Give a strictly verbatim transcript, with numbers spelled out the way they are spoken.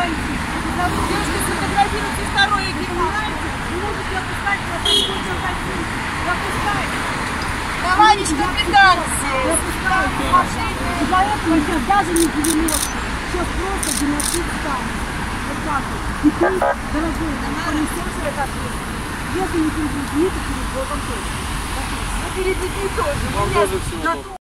Девушки сфотографируйте второй экипаж. Вы можете опускать на подходе один. Опускайте. Товарищ капитан. Из-за этого сейчас даже не девяносто. Сейчас просто геноцид станет. Вот так вот. И ты, дорогой, понесешь это ответственность. Если не перед людьми, то перед Богом тоже. Перед детьми тоже.